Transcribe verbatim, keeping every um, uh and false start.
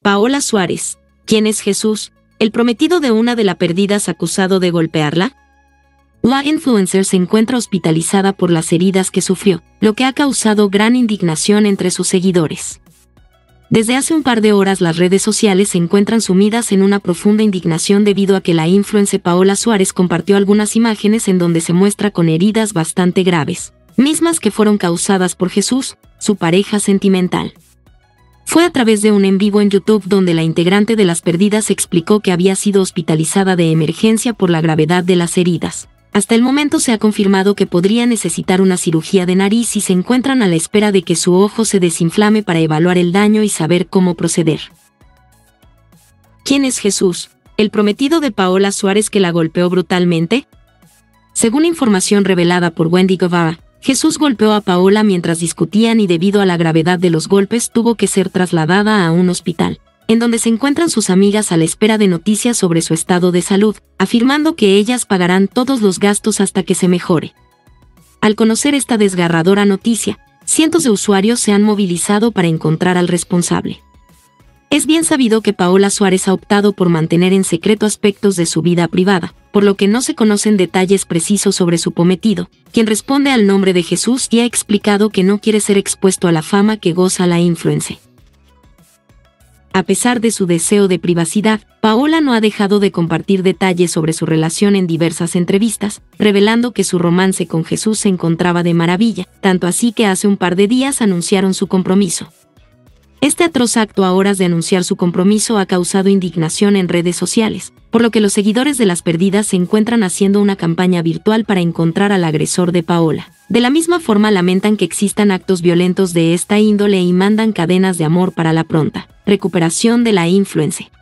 Paola Suárez. ¿Quién es Jesús, el prometido de una de las perdidas acusado de golpearla? La influencer se encuentra hospitalizada por las heridas que sufrió, lo que ha causado gran indignación entre sus seguidores. Desde hace un par de horas las redes sociales se encuentran sumidas en una profunda indignación debido a que la influencer Paola Suárez compartió algunas imágenes en donde se muestra con heridas bastante graves, mismas que fueron causadas por Jesús, su pareja sentimental. Fue a través de un en vivo en YouTube donde la integrante de Las Perdidas explicó que había sido hospitalizada de emergencia por la gravedad de las heridas. Hasta el momento se ha confirmado que podría necesitar una cirugía de nariz y se encuentran a la espera de que su ojo se desinflame para evaluar el daño y saber cómo proceder. ¿Quién es Jesús, el prometido de Paola Suárez que la golpeó brutalmente? Según información revelada por Wendy Guevara, Jesús golpeó a Paola mientras discutían y debido a la gravedad de los golpes tuvo que ser trasladada a un hospital, en donde se encuentran sus amigas a la espera de noticias sobre su estado de salud, afirmando que ellas pagarán todos los gastos hasta que se mejore. Al conocer esta desgarradora noticia, cientos de usuarios se han movilizado para encontrar al responsable. Es bien sabido que Paola Suárez ha optado por mantener en secreto aspectos de su vida privada, por lo que no se conocen detalles precisos sobre su prometido, quien responde al nombre de Jesús y ha explicado que no quiere ser expuesto a la fama que goza la influencer. A pesar de su deseo de privacidad, Paola no ha dejado de compartir detalles sobre su relación en diversas entrevistas, revelando que su romance con Jesús se encontraba de maravilla, tanto así que hace un par de días anunciaron su compromiso. Este atroz acto a horas de anunciar su compromiso ha causado indignación en redes sociales, por lo que los seguidores de Las Perdidas se encuentran haciendo una campaña virtual para encontrar al agresor de Paola. De la misma forma lamentan que existan actos violentos de esta índole y mandan cadenas de amor para la pronta recuperación de la influencer.